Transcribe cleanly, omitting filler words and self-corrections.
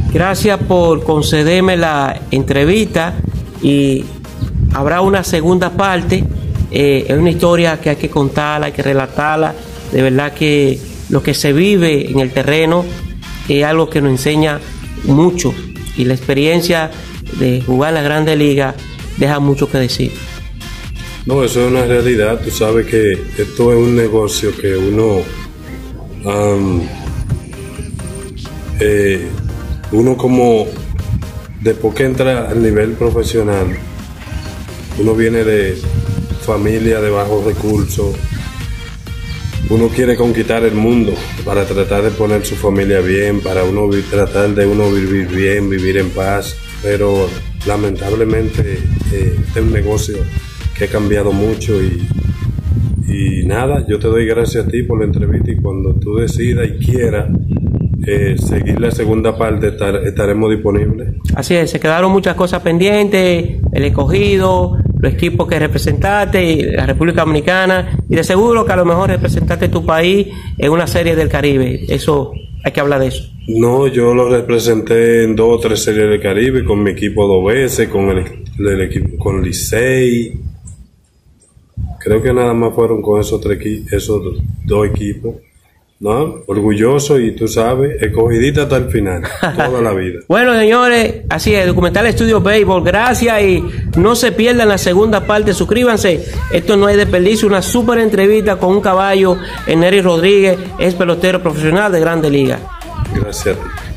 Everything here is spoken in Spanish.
Gracias por concederme la entrevista y habrá una segunda parte. Es una historia que hay que contarla, hay que relatarla. De verdad que lo que se vive en el terreno es algo que nos enseña mucho y la experiencia de jugar en la Grandes Ligas deja mucho que decir. No, eso es una realidad. Tú sabes que esto es un negocio que uno como después que entra al nivel profesional, uno viene de familia de bajos recursos, uno quiere conquistar el mundo para tratar de poner su familia bien, para tratar de vivir bien, vivir en paz, pero lamentablemente este es un negocio que ha cambiado mucho y nada, yo te doy gracias a ti por la entrevista y cuando tú decidas y quieras seguir la segunda parte estaremos disponibles. Así es, se quedaron muchas cosas pendientes, el Escogido, los equipos que representaste, y la República Dominicana, y de seguro que a lo mejor representaste tu país en una serie del Caribe. Eso, hay que hablar de eso. No, yo lo representé en 2 o 3 series del Caribe con mi equipo 2 veces, con el equipo, con Licey. Creo que nada más fueron con esos 2 equipos. ¿No? Orgulloso y tú sabes, escogidita hasta el final, toda la vida. Bueno, señores, así es, Documental Estudio Béisbol, gracias y no se pierdan la segunda parte, suscríbanse, esto no hay desperdicio, una súper entrevista con un caballo, Nery Rodríguez, es pelotero profesional de Grandes Ligas. Gracias a ti.